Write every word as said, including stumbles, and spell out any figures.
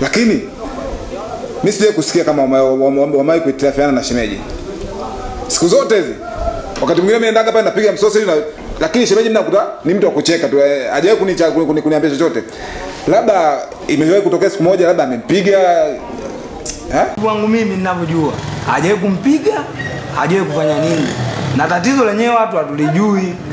Lakini mimi sije kusikia kama wamai kuitirafiana na shemeji. Siku zote hizi wakati mwingine mimi naendaga pale napiga msosi na lakini shemeji mnakuta ni mtu wa kucheka tu. Hajawahi kunicha kuniambia chochote. Labda imewahi kutokea siku moja labda amempiga. Eh? Wangu mimi ninavyojua hajawahi kumpiga, hajawahi kufanya nini. Na tatizo lenyewe watu hatulijui.